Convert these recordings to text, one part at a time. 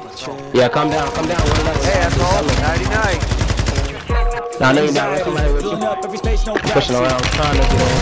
Yeah, calm down. Hey, asshole. Nighty night. Nah, I know you're not somebody with you. Pushing around, trying to get on.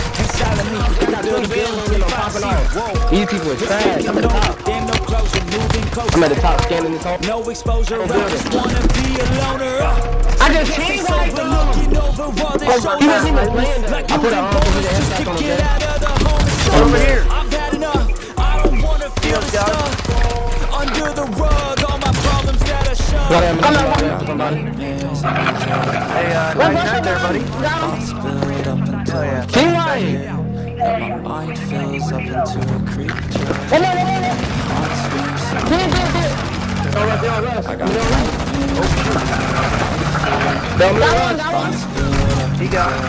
These people are trash. I'm at the top. I'm at the top, scanning this hole. No exposure, I just wanna be a loner. I just changed like looking over all this shoulder. Like moving bullets just to get out of the home. Over here. I've had enough. I don't wanna feel stuck under the rug. All my problems that I shove. Hey, night night there, buddy. Oh yeah. Team right. My mind fills up into a creature. I got He got it.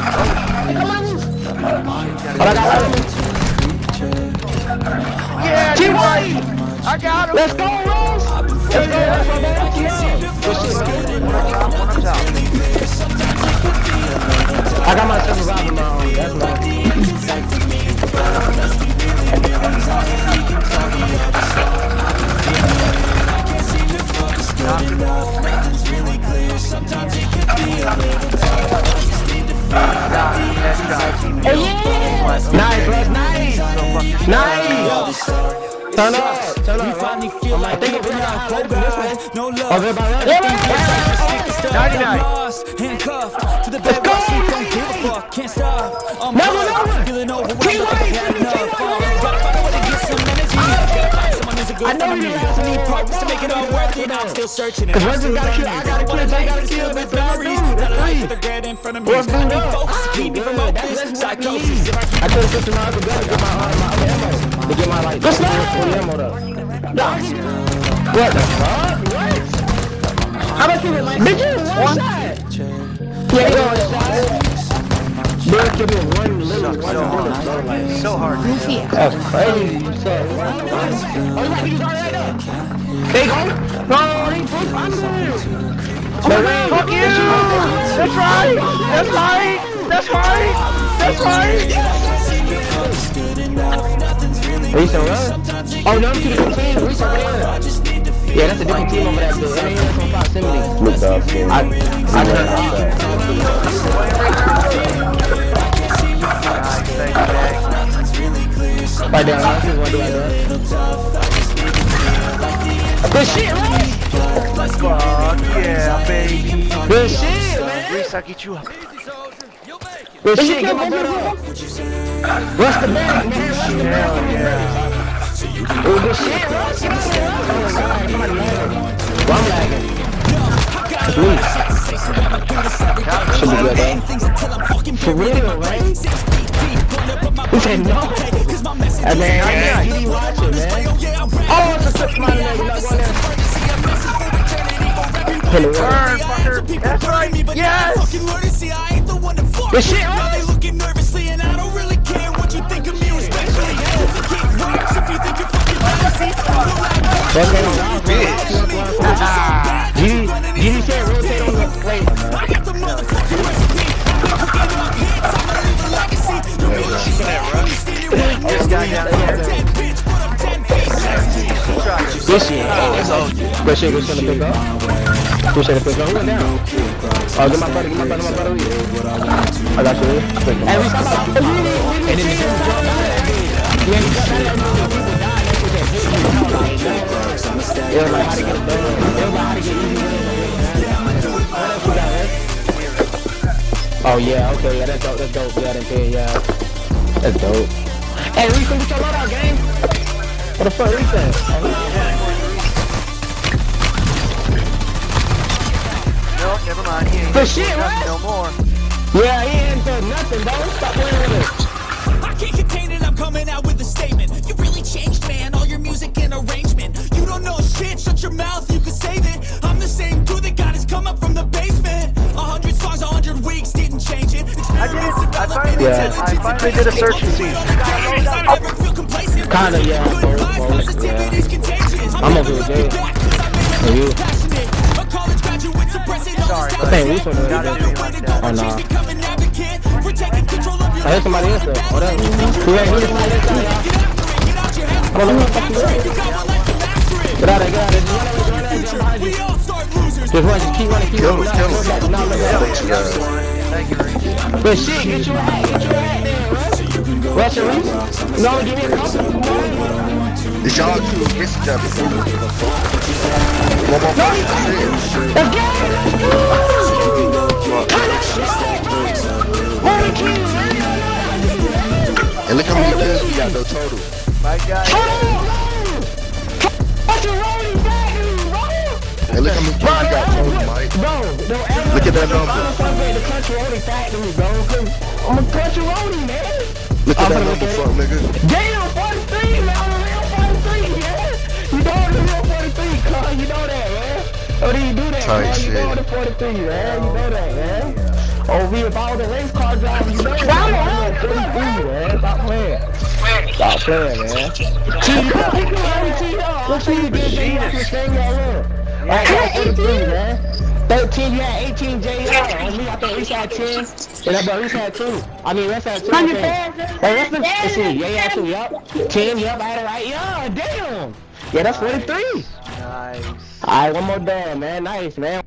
Yeah, team right. I got him. Let's go, Russ. Let's go. I got my survivor now. That's right. Nice, Russ, nice! Nice! Turn up! I think it's no love. 99. Handcuffed to the bed, don't give a fuck, can't stop. I'm feeling overwhelmed, I had enough. Gotta find a way to get some energy. Someone who's a good friend of me. I need purpose to make it all worth it. I'm still searching it. I gotta kill with memories. That life with a grad in front of me. I need focus to keep me from all this psychosis. I told the system I could get my ammo. To get my like 40 ammo though. What the fuck? What? How much is it like? Did you one shot? Yeah, you one shot. Bro, give me one little one bullet. So hard. That's crazy. Oh, you like these right now? There you go. No, he put Fuck you! That's right! That's right! That's right! That's right! Reese and Russ? Oh, no, I'm to the team. Reese over there. Yeah, that's a different team over there. That ain't from proximity. Look up, I right there, Russ is one do like that. Good shit, Russ! Fuck yeah, baby. Good shit, man! Reese, I'll get you up. Good shit, get my brother up. Russ the bag, man. Hell yeah. Good shit, Russ. Get my brother up. Well, I'm lagging. Please. Should be good, man. For real, right? He said no. Hey, man, you didn't watch it, man. Oh, it's a quick smile, man. You're not going there. Burn, fucker. That's right. Yes. Good shit, right? Looking nervously, and I don't really care what you think of me, respectfully. Kick rocks if you think you're fucking You can't rotate on the plate. I got the motherfucking recipe. This guy down here. Good shit. Good shit to pick up. Good shit to pick up. Who went down? Oh, get my brother. I got you. Hey, we stop. And then the jump out. It was like how to get it done. It was like how to get easy. Oh yeah, okay, yeah, that's dope, yeah, that's it, yeah. That's dope. Hey, Reese, get your loadout, gang. What the fuck, Reese at? No, never mind. He ain't Good shit, right? no more. Yeah, he ain't done nothing, dog. Stop playing with it. I can't contain it, I'm coming out with a statement. You really changed, man, all your music and arrangement. You don't know shit, shut your mouth, you can save it. I'm the same dude that got his come up from the basement. 100 songs, 100 weeks, didn't change it. I finally did a search and see. Kinda, yeah. I'm over with Dave. And you? Sorry, but Hey, Reese on the got it like that. Oh, nah. I heard somebody else there. What up? Who ain't here? Come on, let me fuck you up. Get out of here, get out of here. Just run, just keep running, keep running. Kill him. No, look at that. Thank you, Reese. But shit, get your hat there, Russ. Russ and Reese. No, give me a couple. It's y'all two against each other. One more person. Let's go! And look how many kills we got, though, total. My God. And look how many kills we got total, Mike. Look at that number. I'm a country roadie, man. Look at that number, fuck, nigga. Damn, 43, man. I'm a real 43, man. You know the real 43, cuz. You know that, man. Oh, do you do that, Tight man? shit. You know the 43, man. You know that, man. Oh, we about the race car driver, you know that. Man. 43, man. Stop playing. Stop playing, man. Let's see you did this. Alright, 43, man. 13, you had 18 JR. On me, I think Reese had 10. And I bet Reese had 2. I mean, Reese had 2. Let's see. Yeah, yeah, 2, yup. 10, yup, I had it right. Yeah, damn. Yeah, that's 43. Nice. Alright, one more done, man. Nice, man.